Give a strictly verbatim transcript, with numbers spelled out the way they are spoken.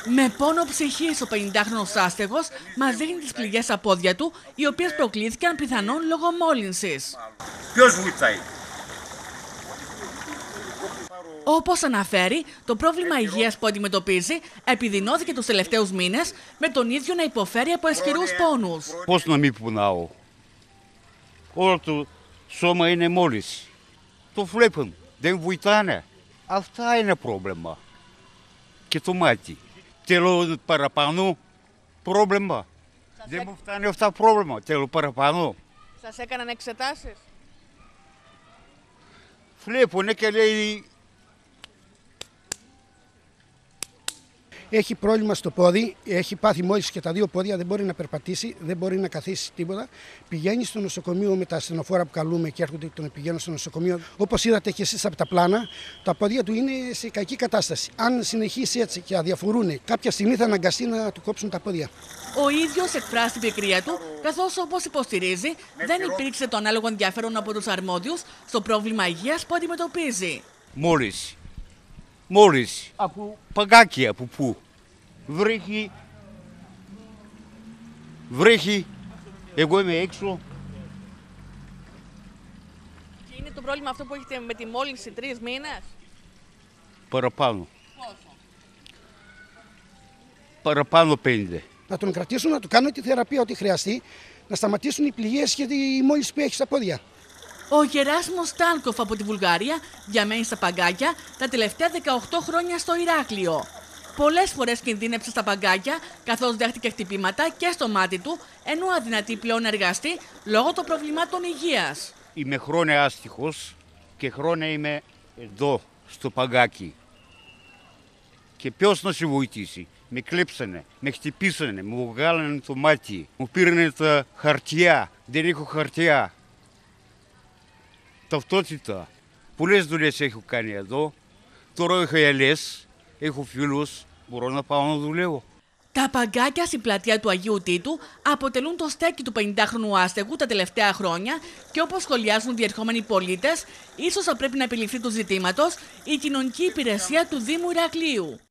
Με πόνο ψυχής, ο πενηντάχρονος άστεγος μας δείχνει τις πληγές στα πόδια του, οι οποίες προκλήθηκαν πιθανόν λόγω μόλυνσης. Ποιος βοηθάει? Όπως αναφέρει, το πρόβλημα υγείας που αντιμετωπίζει επιδεινώθηκε τους τελευταίους μήνες, με τον ίδιο να υποφέρει από ισχυρούς πόνους. Πώς να μην πονάω? Όλο το σώμα είναι μόλις. Το βλέπουν, δεν βοηθάνε. Αυτά είναι πρόβλημα. Και το μάτι. Θέλω παραπάνω πρόβλημα. Δεν μου φτάνει αυτά πρόβλημα. Θέλω παραπάνω. Σας έκαναν εξετάσεις? Βλέπουνε και λέει... Έχει πρόβλημα στο πόδι, έχει πάθει μόλις και τα δύο πόδια, δεν μπορεί να περπατήσει, δεν μπορεί να καθίσει τίποτα. Πηγαίνει στο νοσοκομείο με τα ασθενοφόρα που καλούμε και έρχονται και τον πηγαίνουν στο νοσοκομείο. Όπως είδατε και εσείς από τα πλάνα, τα πόδια του είναι σε κακή κατάσταση. Αν συνεχίσει έτσι και αδιαφορούν, κάποια στιγμή θα αναγκαστεί να του κόψουν τα πόδια. Ο ίδιος εκφράζει την πικρία του, καθώς όπως υποστηρίζει, δεν υπήρξε το ανάλογο ενδιαφέρον από τους αρμόδιους στο πρόβλημα υγείας που αντιμετωπίζει. Μόλις. Μόλις. Από παγκάκια, από πού. Βρέχει. Βρέχει. Εγώ είμαι έξω. Και είναι το πρόβλημα αυτό που έχετε με τη μόλυνση τρεις μήνες? Παραπάνω. Πόσο? Παραπάνω πέντε. Να τον κρατήσουν, να του κάνουν τη θεραπεία ό,τι χρειαστεί, να σταματήσουν οι πληγές και η μόλυνση που έχει στα πόδια. Ο Γεράσιμος Στάνκοφ από τη Βουλγαρία διαμένει στα παγκάκια τα τελευταία δεκαοκτώ χρόνια στο Ηράκλειο. Πολλές φορές κινδύνεψε στα παγκάκια, καθώς δέχτηκε χτυπήματα και στο μάτι του, ενώ αδυνατεί πλέον να εργαστεί λόγω των προβλημάτων υγείας. Είμαι χρόνια άστιχος και χρόνια είμαι εδώ, στο παγκάκι. Και ποιος να σε βοηθήσει? Με κλέψανε, με χτυπήσανε, μου βγάλανε το μάτι, μου πήρανε τα χαρτιά, δεν έχω χαρτιά. Ταυτότητα. Πολλές δουλειές έχω κάνει εδώ. Τώρα έχω ελιές, έχω φίλους, μπορώ να πάω να δουλεύω. Τα παγκάκια στην πλατεία του Αγίου Τίτου αποτελούν το στέκι του πενηντάχρονου άστεγου τα τελευταία χρόνια και όπως σχολιάζουν διερχόμενοι πολίτες, ίσως θα πρέπει να επιληφθεί του ζητήματος η κοινωνική υπηρεσία του Δήμου Ηρακλείου.